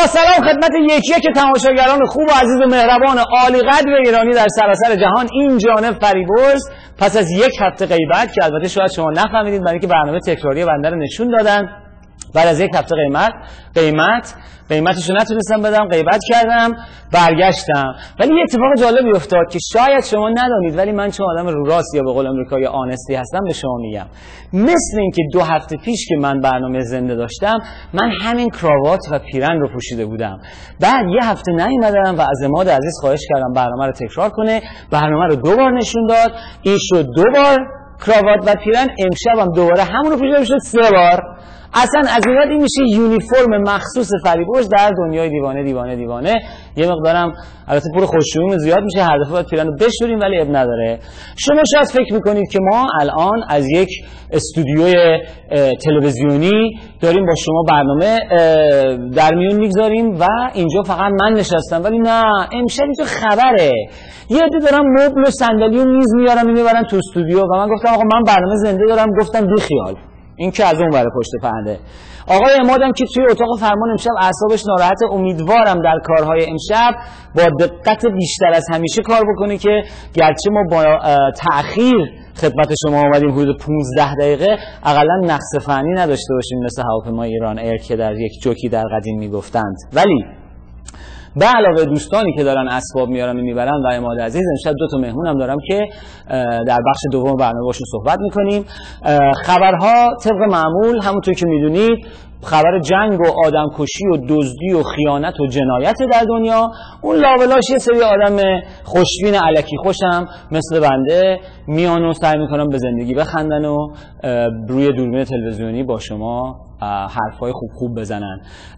با سلام خدمت یکی که تماشاگران خوب و عزیز و مهربان عالی قدر ایرانی در سراسر جهان. این جانب فریبرز پس از یک هفته غیبت که البته شاید شما نفهمیدید برای اینکه برنامه تکراری بنده رو نشون دادن، بعد از یک هفته قیمتشو نتونستم بدم، غیبت کردم، برگشتم. ولی یه اتفاق جالبی افتاد که شاید شما ندانید، ولی من چون آدم رو راست یا به قول امریکایی آنستی هستم به شما میگم. مثل اینکه 2 هفته پیش که من برنامه زنده داشتم، من همین کراوات و پیرن رو پوشیده بودم. بعد یه هفته نیومدم و از عماد عزیز خواهش کردم برنامه رو تکرار کنه. برنامه رو 2 بار نشون داد. این شد 2 بار کراوات و پیرن. امشبم دوباره همون رو پوشیده شد 3 بار. اصلا از این این میشه یونیفرم مخصوص فریبرز در دنیای دیوانه. یه مقدارم البته پول خوش‌شویی زیاد میشه، هر دفعه باید پیرن رو بشوریم، ولی اب نداره. شما شاید فکر میکنید که ما الان از یک استودیوی تلویزیونی داریم با شما برنامه در میون میگذاریم و اینجا فقط من نشستم، ولی نه، امشب اینجا خبره. یه عده دارم مبل و صندلی و میز میبرن تو استودیو و من گفتم آقا من برنامه زنده دارم. گفتم بی خیال، این که از اون ور پشت پرده. آقای عمادم که توی اتاق فرمان امشب اعصابش ناراحته، امیدوارم در کارهای امشب با دقت بیشتر از همیشه کار بکنه که گرچه ما با تأخیر خدمت شما آمدیم حدود 15 دقیقه، اقلا نقص فنی نداشته باشیم مثل هواپیمای ایران ایر که در یک جوکی در قدیم میگفتند. ولی به علاوه دوستانی که دارن اسباب میارن و میبرن و عماد عزیز، امشب 2 تا مهمونم دارم که در بخش دوم برنامه باشون صحبت میکنیم. خبرها طبق معمول همونطور که میدونید خبر جنگ و آدمکشی و دزدی و خیانت و جنایت در دنیا. اون لاولاش یه سری آدم خوشبین الکی خوشم مثل بنده میان و سعی میکنم به زندگی بخندن و روی دوربین تلویزیونی با شما حرفای خوب بزنن.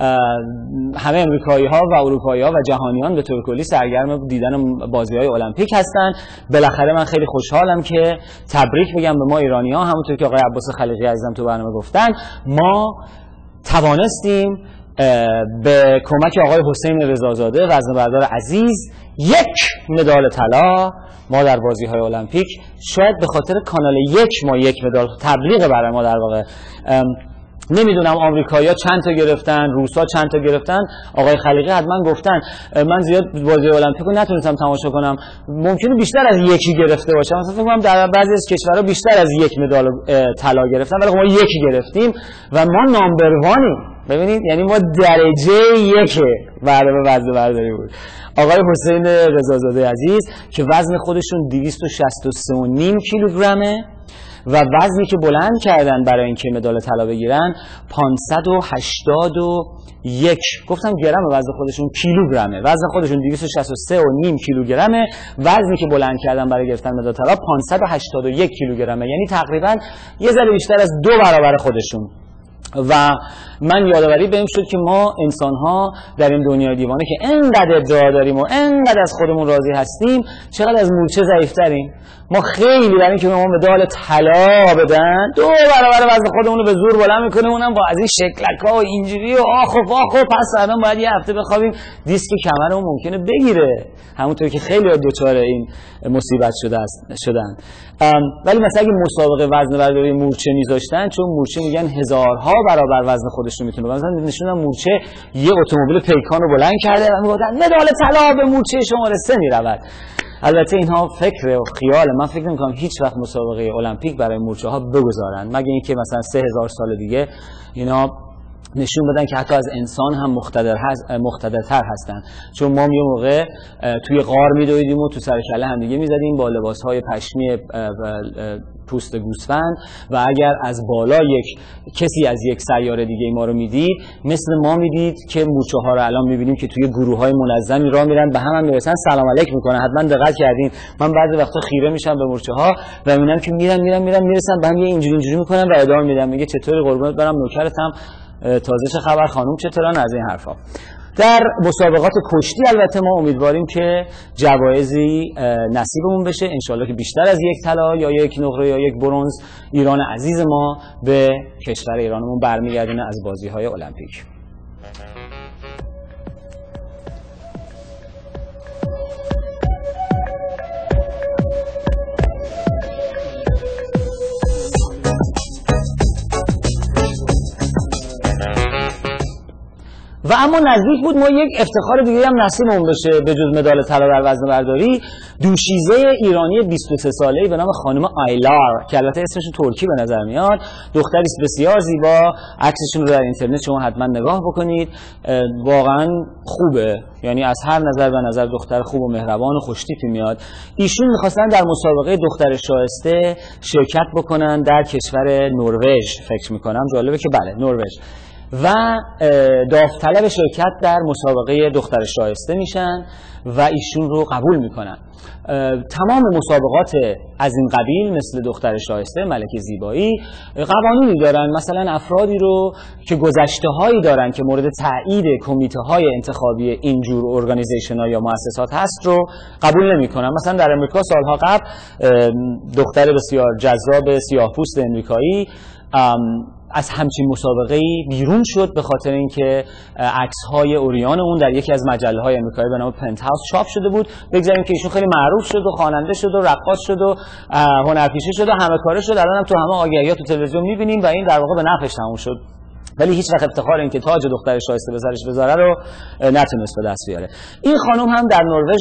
همه امریکایی ها و اروپایی ها و جهانیان به طور کلی سرگرم دیدن بازی های المپیک هستن. بالاخره من خیلی خوشحالم که تبریک بگم به ما ایرانی ها. همونطور که آقای عباس خلیقی عزیزم تو برنامه گفتن، ما توانستیم به کمک آقای حسین رضازاده وزنه‌بردار عزیز 1 مدال طلا ما در بازی‌های المپیک، شاید به خاطر کانال 1 ما 1 مدال تبلیغ برای ما در واقع. نمیدونم آمریکایی‌ها چند تا گرفتن، روسا چند تا گرفتن. آقای خلیقی حتما گفتن. من زیاد بازی المپیک رو نتونستم تماشا کنم، ممکنه بیشتر از 1 گرفته باشم. مثلا فکر کنم در بعضی از کشورها بیشتر از 1 مدال طلا گرفتن، ولی ما 1 گرفتیم و ما نامبر 1یم. ببینید، یعنی ما درجه 1 برنامه وزنه‌برداری بود. آقای حسین رضازاده عزیز که وزن خودشون 263.5 کیلوگرمه و وزنی که بلند کردن برای اینکه مدال طلا بگیرن 581 گفتم گرم، وزن خودشون کیلوگرمه. وزن خودشون 263.5 کیلوگرمه. وزنی که بلند کردن برای گرفتن مدال طلا 581 کیلوگرمه، یعنی تقریبا یه ذره بیشتر از 2 برابر خودشون. و من یادآوری بهم شد که ما انسان‌ها در این دنیای دیوانه که انقدر ادعا داریم و انقدر از خودمون راضی هستیم، چقدر از مورچه ضعیف‌تریم. ما خیلی برای اینکه به ما مدال طلا بدن 2 برابر وزن خودمون رو به زور بلند می‌کنیم، اونم با از این شکلک‌ها و اینجوری و آخ و پس فردا باید یه هفته بخوابیم دیسک کمرمون ممکنه بگیره، همونطور که خیلی دچار این مصیبت شدن. ولی مثلا اگه مسابقه وزنه‌برداری مورچه می‌ذاشتن، چون مورچه میگن هزارها برابر وزن خودش رو میتونه، مثلا نشوندن مورچه یه اتومبیل پیکان رو بلند کرده و میگفتن مدال طلا به مورچه شماره 3 میرود. البته اینها فکر و خیال. من فکر نمی‌کنم هیچ وقت مسابقه المپیک برای مورچه ها بگذارن، مگه اینکه مثلا 3000 سال دیگه اینا نشون بدن که حتی از انسان هم مقتدرتر هستن. چون ما یه موقع توی غار میدویدیم و تو سر کله هم دیگه میزدیم با لباسهای پشمی پوست گوسفند و اگر از بالا کسی از یک سیاره دیگه ما رو میدید، مثل ما میدید که مورچه ها رو الان میبینیم که توی گروه های منظمی راه میرن، به هم میرسن، سلام علیک میکنن. حتما دقت کردین. من بعضی وقتا خیره میشم به مورچه ها و میبینم که میرن میرسن به هم اینجوری میکنن و ادامه میدن. میگه چطوری قربونت برم نوکرتم، تازه چه خبر خانم، چطورن، از این حرفا. در مسابقات کشتی البته ما امیدواریم که جوایزی نصیبمون بشه، انشالله که بیشتر از 1 طلا یا 1 نقره یا 1 برنز ایران عزیز ما به کشور ایرانمون برمیگردونه از بازی‌های المپیک. و اما نزدیک بود ما یک افتخار دیگه هم نصیبمون بشه به جز مدال طلا در وزنه‌برداری. دوشیزه ایرانی 23 ساله‌ای به نام خانم آیلار که البته اسمشون ترکی به نظر میاد، دختری است بسیار زیبا، عکسشون رو در اینترنت شما حتما نگاه بکنید، واقعا خوبه، یعنی از هر نظر به نظر دختر خوب و مهربان و خوش‌تیپی میاد. ایشون می‌خواستن در مسابقه دختر شایسته شرکت بکنن در کشور نروژ، فکر می‌کنم جالبه که بله نروژ، و داوطلب شرکت در مسابقه دختر شایسته میشن و ایشون رو قبول میکنن. تمام مسابقات از این قبیل مثل دختر شایسته، ملکه زیبایی، قوانینی دارن، مثلا افرادی رو که گذشته هایی دارن که مورد تایید کمیته های انتخابی اینجور ارگانیزیشن ها یا مؤسسات هست رو قبول نمیکنن. مثلا در امریکا سالها قبل دختر بسیار جذاب سیاه‌پوست امریکایی از همچین مسابقه‌ای بیرون شد به خاطر اینکه عکس‌های اوریان اون در یکی از مجله‌های آمریکایی به نام پنت هاوس چاپ شده بود. بگذاریم که ایشون خیلی معروف شد و خواننده شد و رقاص شد و هنرپیشه شد و همه کاره شد. الان هم تو همه آگهی‌ها تو تلویزیون می‌بینیم و این در واقع به نفعش تموم شد. ولی هیچ وقت افتخار این که تاج دختر شایسته به سرش بذاره رو نتونست به دست بیاره. این خانم هم در نروژ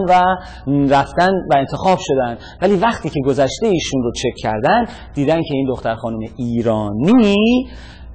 رفتن و انتخاب شدن، ولی وقتی که گذشته ایشون رو چک کردن دیدن که این دختر خانم ایرانی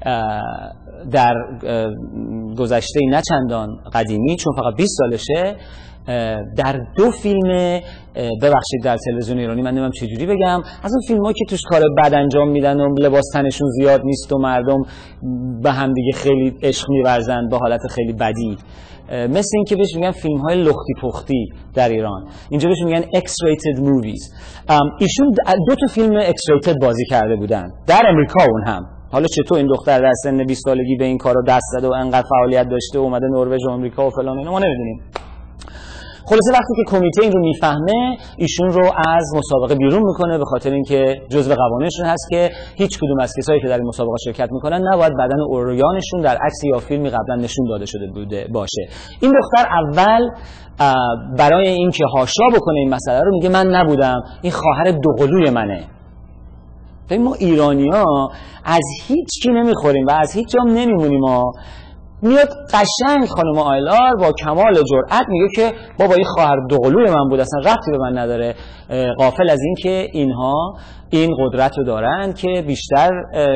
در گذشته نه چندان قدیمی، چون فقط 20 سالشه، در 2 فیلم، ببخشید در تلویزیون ایرانی من نمیدونم چجوری بگم، از اون فیلم‌هایی که توش کار بد انجام میدن و لباس تنشون زیاد نیست و مردم به هم دیگه خیلی عشق می‌ورزن با حالت خیلی بدی، مثل این که بهش میگن فیلم‌های لختی پختی در ایران، اینجا بهش میگن X-rated movies. ایشون 2 تا فیلم X-rated بازی کرده بودن در امریکا اون هم. حالا چطور این دختر در سن 20 سالگی به این کارو دست زده و انقدر فعالیت داشته و اومده نروژ و آمریکا و فلان اینا ما نمیدونیم. خلاصه وقتی که کمیته این رو میفهمه ایشون رو از مسابقه بیرون میکنه، به خاطر اینکه جزء قوانینشون هست که هیچ کدوم از کسایی که در این مسابقه شرکت میکنن نباید بدن اوریانشون در عکس یا فیلمی قبلا نشون داده شده بوده باشه. این دختر اول برای اینکه حاشا بکنه این مسئله رو میگه من نبودم، این خواهر دوقلوی منه. ما ایرانی‌ها از هیچ کی نمیخوریم و از هیچ جام نمیمونیم. میاد قشنگ خانم آیلار با کمال جرأت میگه که بابا این خواهر دوقلوی من بود، اصلا ربطی به من نداره، غافل از این که اینها این قدرت رو دارن که بیشتر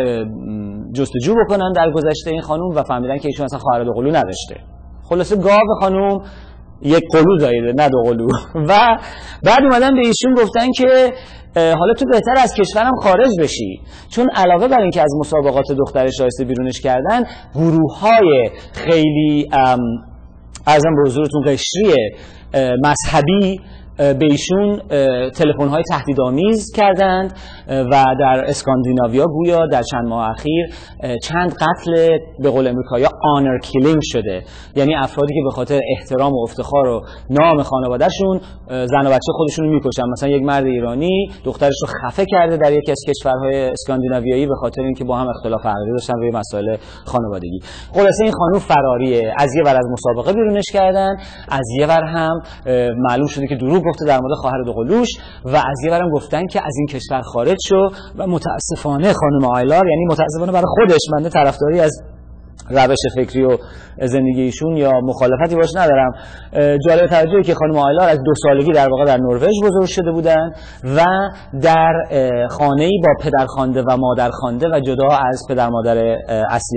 جستجو بکنن در گذشته این خانم و فهمیدن که ایشون اصلا خواهر دوقلو نداشته. خلاصه گاو خانم یک قلو زایده نه دوقلو. و بعد اومدن به ایشون گفتن که حالا تو بهتر از کشورم خارج بشی، چون علاوه بر این که از مسابقات دختر شایسته بیرونش کردن، گروه‌های خیلی ارزم به حضورتون قشری مذهبی به ایشون تلفن‌های تهدیدآمیز کردند و در اسکاندیناویا گویا در چند ماه اخیر چند قتل به قول امریکایی‌ها آنر کیلینگ شده، یعنی افرادی که به خاطر احترام و افتخار و نام خانواده‌شون زن و بچه خودشون رو میکشن. مثلا یک مرد ایرانی دخترش رو خفه کرده در یکی از کشورهای اسکاندیناویایی به خاطر اینکه با هم اختلاف عقیده داشتن روی مسائل خانوادگی. خلاصه این خانم فراریه، از یه ور از مسابقه بیرونش کردن، از یه ور هم معلوم شده که دروغ گفته در مورد خواهر دوقلوش و از یه ورم گفتن که از این کشور خارج شو و متاسفانه خانم آیلار، یعنی متاسفانه برای خودش، من طرفداری از روش فکری و زندگی ایشون یا مخالفتی باش ندارم، جالب توجهه که خانم آیلار از 2 سالگی در واقع در نروژ بزرگ شده بودن و در خانه‌ای با پدرخوانده و مادرخوانده و جدا از پدر مادر اصلی